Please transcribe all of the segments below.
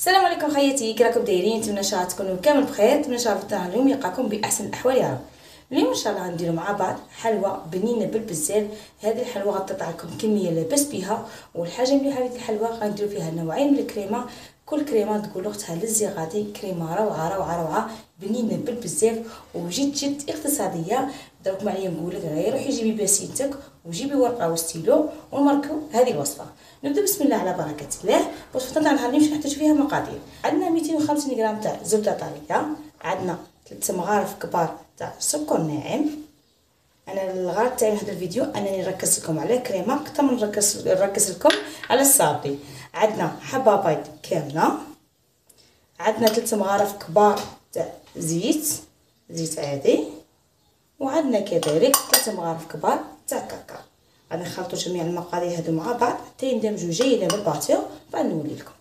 السلام عليكم خياتي، كي راكم دايرين؟ نتمنى شاء تكونوا كامل بخير. نتمنى شاء الله اليوم يلقاكم باحسن الاحوال يا رب. اليوم ان شاء الله غنديروا مع بعض حلوى بنينه بالبزاف. هذه الحلوى غتطلع لكم كميه لاباس بها، والحاجه مليحه في هذه الحلوى غنديروا فيها نوعين من الكريمه. كل كريمه تقولوا اختها لزي غادي كريمه روعه روعه روعه بنينه بالبزاف وجد اقتصاديه. دروك معايا نقول لك غير روحي جيبي باسينتك وجيبي ورقه وستيلو ونماركو هذه الوصفه. نبدا بسم الله على بركه الله. الوصفه تاع النهار باش نحتاج فيها مقادير. عندنا 250 غرام تاع زبده طريه، عندنا 3 مغارف كبار تاع سكر ناعم. انا الغرض تاعي من هذا الفيديو انني نركز لكم على كريمه اكثر من نركز لكم على الصابي. عندنا حبه بيض كامله، عندنا 3 مغارف كبار تاع زيت عادي، وعندنا كذلك 3 مغارف كبار تاع كاكاو. غادي نخلطوا جميع المقادير هذو مع بعض حتى يندمجوا جيدا بالباتير، بعد نولي لكم.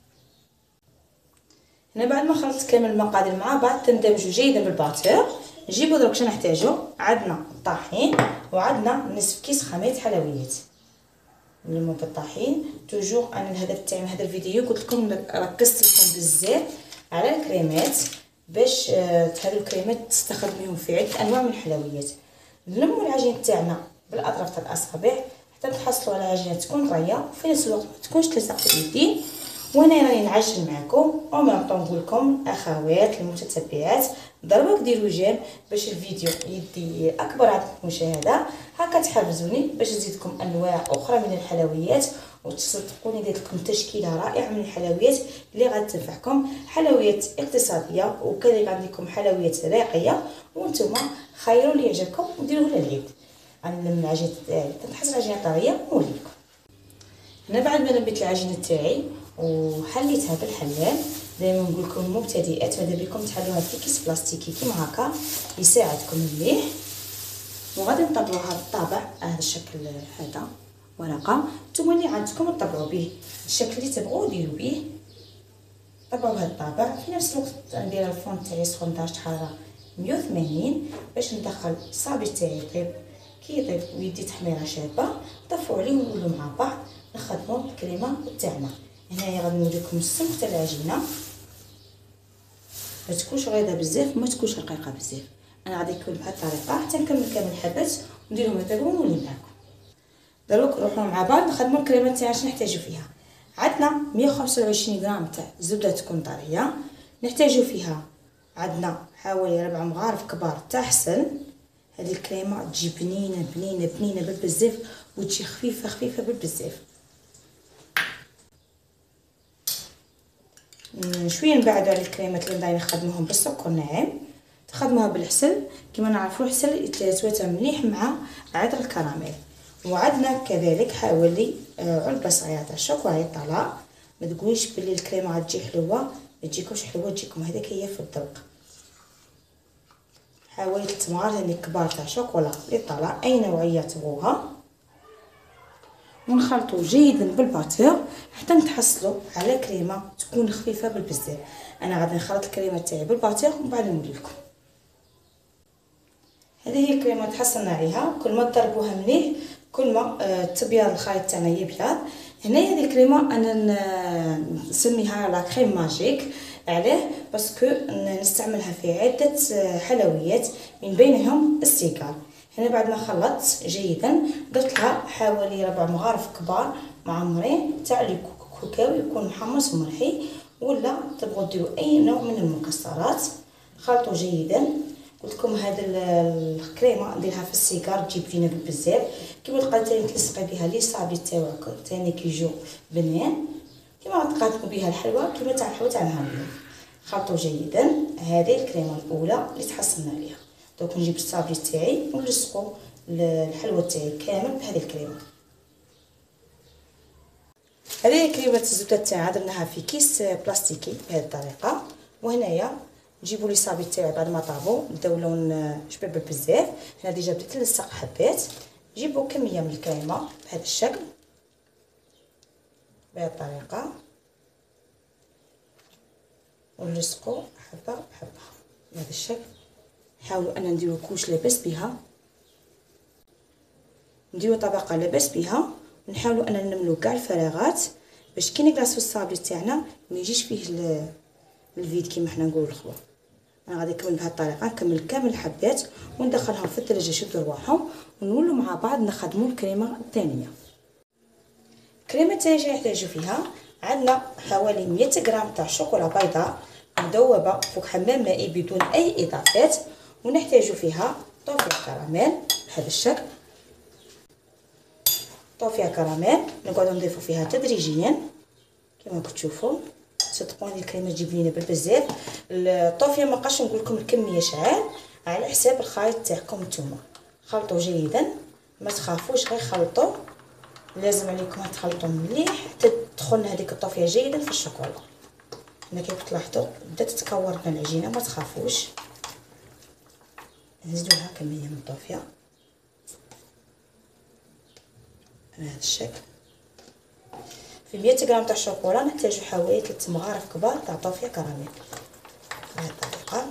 هنا بعد ما خلطت كامل المقادير مع بعض تندمجوا جيدا بالباتير. نجيبوا دروك شنو نحتاجو. عندنا الطحين وعندنا نصف كيس خميره حلويات. نلمو بالطحين. توجور انا الهدف تاعي من هذا الفيديو قلت لكم ركزت لكم بزاف على الكريمات باش هذو الكريمات تستخدميهم في عده انواع من الحلويات. نلمو العجين تاعنا بالاطراف تاع الاصابع حتى تحصلوا على عجينه تكون طريه وفي نفس الوقت ما تكونش تلصق في اليدين. وهنا راني نعجن معكم ومنطون نقول لكم اخوات المتتبعات ضربوا ديروا جيم باش الفيديو يدي اكبر عدد مشاهده. هكا تحفزوني باش نزيدكم انواع اخرى من الحلويات وتصدقوني درت لكم تشكيله رائعه من الحلويات اللي غادي تنفعكم. حلويات اقتصاديه وكذلك عندكم حلويات راقيه، وانتم خيروا اللي يعجبكم وديروه للعيد. غنلم العجين تاعي تنحس العجينه طريه ونوليكم. هنا بعد ما لميت العجينه تاعي وحليتها بالحلال، دائما نقول لكم مبتدئات ماذا بكم تحلوها في كيس بلاستيكي كيما هكا يساعدكم مليح. وغادي نطبعوها بالطابع هذا الشكل هذا ورقه، نتوما اللي عندكم تطبعوا به الشكل اللي تبغوا ديروا به. طبعوا بهذا الطابع. في نفس الوقت ندير الفرن تاعي سخون درجه حراره 180 باش ندخل الصابي تاعي يطيب. كي يطيب ويدي تحميره شابه نطفوا عليه ونولوا مع بعض نخدموا الكريمه تاعنا. هنايا غادي نوريكم السمك تاع العجينه، ما تكونش غليظه بزاف وما تكونش رقيقه بزاف. انا غادي نكون بهذه الطريقه حتى نكمل كامل الحبات ونديرهم يطيبوا ونولي معكم. دروك نروحوا مع بعض نخدموا الكريمه تاعنا. شنو نحتاجو فيها؟ عندنا 125 غرام تاع زبده تكون طريه، نحتاجو فيها عندنا حوالي 4 مغارف كبار تاع حسل. هذه الكريمه تجي بنينه بنينه بنينه بالبزاف وتجي خفيفه خفيفه بالبزاف. شويه نبعدوا على الكريمات اللي نبغي نخدموهم بالسكر ناعم، تخدموها بالحسل. كما نعرفوا الحسل يتواتر مليح مع عطر الكراميل. وعندنا كذلك حوالي علبه صغيره تاع الشوكولاته طلاء. ما تقوليش بلي الكريمه غتجي حلوه، ما تجيكمش حلوه، تجيكم هذاك هي في الذوق. حوالي 3 مغارف كبار تاع شوكولا للطلاء اي نوعيه تبغوها، ونخلطوا جيدا بالباتور حتى نتحصلوا على كريمه تكون خفيفه بالبزاف. انا غادي نخلط الكريمه تاعي بالباتور ومن بعد نولي لكم. هذه هي الكريمه تحصلنا عليها. كل ما تضربوها مليح كل ما تبيض الخليط تاعنا يبيض. هنا هذه الكريمه انا نسميها لا كريم ماجيك. علاه؟ باسكو نستعملها في عده حلويات من بينهم السيكار. هنا بعد ما خلطت جيدا درت لها حوالي 4 مغارف كبار معمرين تاع الكاكاو يكون محمص ومرحي، ولا تبغوا ديروا اي نوع من المكسرات. خلطوا جيدا. قلت لكم هذا الكريمه نديرها في السيكار تجيب فينا بزاف. كيما تبقى تاني تلصقي بها لي صابي تاعك تاني كيجيو بنين، كيما تقادموا بها الحلوى كيما تاع الحلوى تاع نهار اليوم. خلطوا جيدا. هذه الكريمه الاولى اللي تحصلنا عليها. دوك نجيب الصابي تاعي ونلصقوا الحلوى تاعي كامل بهذه الكريمه. هذه كريمه الزبده تاعنا درناها في كيس بلاستيكي بهذه الطريقه. وهنايا نجيبوا لي صابي تاعي بعد ما طابوا بداو لون شباب بزاف. هنا ديجا بديت نلصق حبات. نجيبوا كميه من الكريمه بهذا الشكل بهذه الطريقه ونلصقوا حبه بحبه بهذا الشكل. حاولوا ان نديروا كوش لاباس بها، نديروا طبقه لاباس بها، ونحاولوا ان نملوا كاع الفراغات باش كي نكلاصو الصابلي تاعنا ما يجيش فيه الفيد كيما حنا نقولوا الخبر. انا غادي نكمل بهذه الطريقه، نكمل كامل الحبات وندخلهم في الثلاجه يشدوا رواحهم، ونولوا مع بعض نخدموا الكريمه الثانيه. الكريمه الثانيه اللي نحتاجو فيها عندنا حوالي 100 غرام تاع شوكولا بيضاء مذوبه فوق حمام مائي بدون اي اضافات، ونحتاجو فيها طوفيه كراميل بهذا الشكل. طوفيه كراميل نقعدو نضيفو فيها تدريجيا كما كتشوفوا. صدقوني الكريمه تجيب لينا بزاف. الطوفيه ما بقاش نقول لكم الكميه شحال، على حساب الخليط تاعكم نتوما. خلطوا جيدا، ما تخافوش غير خلطوا. لازم عليكم تخلطوا مليح حتى تدخل هذيك الطوفيه جيدا في الشوكولا. هنا كيف تلاحظوا بدات تتكور لنا العجينه، ما تخافوش. نزيدوا لها كميه من الطوفيه بهذا الشكل. في 100 غرام تاع الشوكولا نحتاجو حوالي 3 مغارف كبار تاع طوفيه كراميل. بهذه الطريقه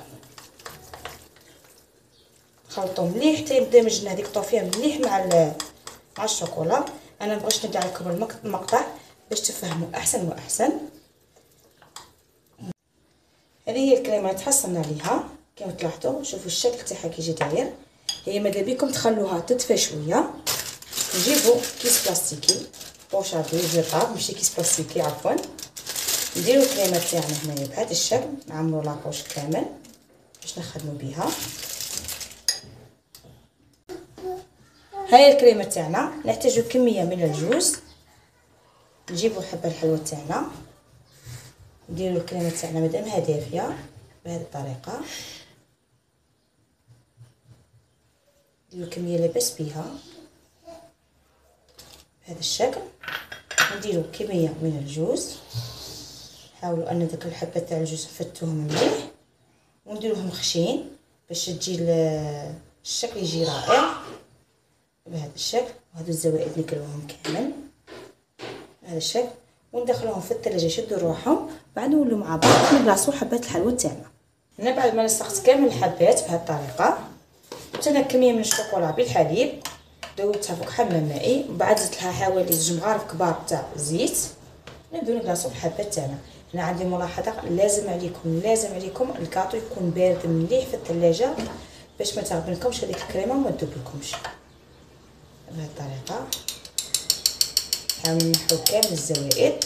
خلطوا مليح حتى يندمج لنا هذيك الطوفيه مليح مع الشوكولا. انا مبغيتش نبدا لكم المقطع باش تفهموا احسن واحسن. هذه هي الكريمه اللي تحصلنا عليها كما تلاحظوا. شوفوا الشكل تاعها كي يجي داير. هي ماذا بيكم تخلوها تدفى شويه. نجيبوا كيس بلاستيكي بوشا ديجيتال، ماشي كيس بلاستيكي عفوا. نديروا الكريمه تاعنا هنايا بهذا الشكل، نعمروا لاكوش كامل باش نخدموا بها. هاي الكريمه تاعنا نحتاجو كميه من الجوز. نجيبوا حبه الحلوى تاعنا، نديروا الكريمه تاعنا مادامها دافيه بهذه الطريقه. نديروا الكميه لاباس بها بهذا الشكل. نديروا كميه من الجوز، حاولوا ان داك الحبه تاع الجوز نفتوهم مليح ونديروهم خشين باش تجي الشكل يجي رائع بهذا الشكل. وهذو الزوائد نكلوهم كامل بهذا الشكل وندخلوهم في الثلاجه يشدوا روحهم. بعد نولوا مع بعض نبلاصوا حبات الحلوى تاعنا. هنا بعد ما لصقت كامل الحبات بهذه الطريقه، درت انا كميه من الشوكولا بالحليب ذوبتها فوق حمام مائي، وبعد زدت لها حوالي 2 مغارف كبار تاع زيت. نبداو نقلاصوا الحبات تاعنا. هنا عندي ملاحظه، لازم عليكم الكاطو يكون بارد مليح في الثلاجه باش ما تغبنكمش هذيك الكريمه وما تذوبلكمش. بهذه الطريقه حاولوا نحو كامل الزوائد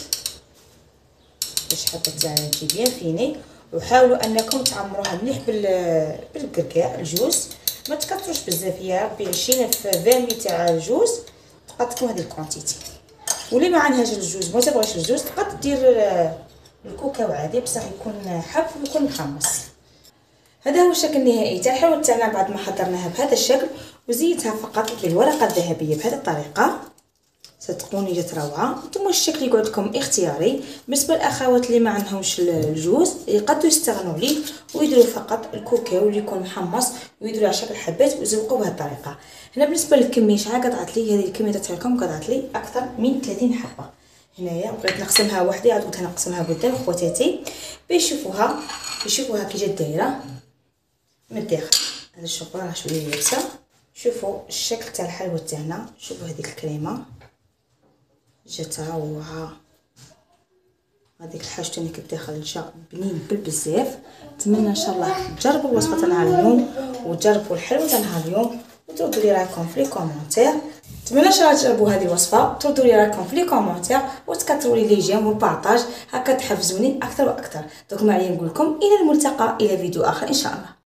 باش حتى تاعنا تجي بيان فيني. وحاولوا انكم تعمروها مليح بالكركاع الجوز، ما تكثروش بزاف. يا ربي 20 في 20 تاع الجوز تقدكم هذه الكونتيتي. واللي ما عندهاش الجوز ما تبغيش الجوز تقدر دير الكوكاو عادي بصح يكون حب ويكون محمص. هذا هو الشكل النهائي تاع الحلوى تاعنا بعد ما حضرناها بهذا الشكل. وزيتها فقط بالورقه الذهبيه بهذه الطريقه. صدقوني جات روعه. نتوما الشكل يقعد لكم اختياري. بالنسبه للاخوات اللي ما عندهمش الجوز يقدروا يستغنوا عليه ويديروا فقط الكوكاو اللي يكون محمص ويديروا على شكل حبات ويزوقوا بهذه الطريقه. هنا بالنسبه للكميه شحال قطعت لي، هذه الكميه تاعكم قطعت لي اكثر من 30 حبه. هنايا بغيت نقسمها وحدي، عاد قلت نقسمها قدام خواتاتي باش يشوفوها كي جات دايره من الداخل. هذا الشوكولا راه شويه يابسه. شوفوا الشكل تاع الحلوى تاعنا، شوفوا هذيك الكريمه جات روعه. هذيك الحاجه تاني كداخل جا بنين بزاف. نتمنى ان شاء الله تجربوا الوصفه تاع نهار اليوم وتجربوا الحلوى تاع نهار اليوم وتردوا لي رايكم في لي كومونتير. نتمنى ان شاء الله تجربوا هذه الوصفه وتردوا لي رايكم في لي كومونتير وتكثروا لي جيم والبارطاج، هكا تحفزوني اكثر واكثر. دوك ما عليا نقول لكم الى الملتقى الى فيديو اخر ان شاء الله.